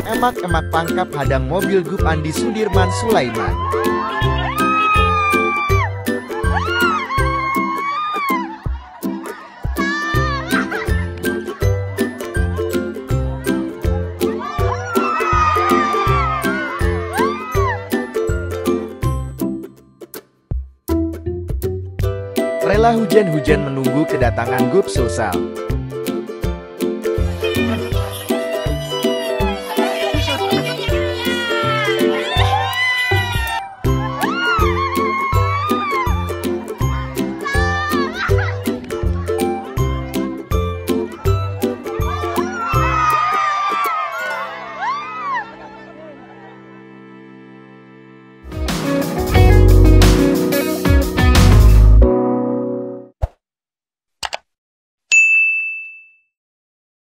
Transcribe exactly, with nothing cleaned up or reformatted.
emak-emak pangkap hadang mobil Gup Andi Sudirman Sulaiman. Rela hujan-hujan menunggu kedatangan Gup Sulsel.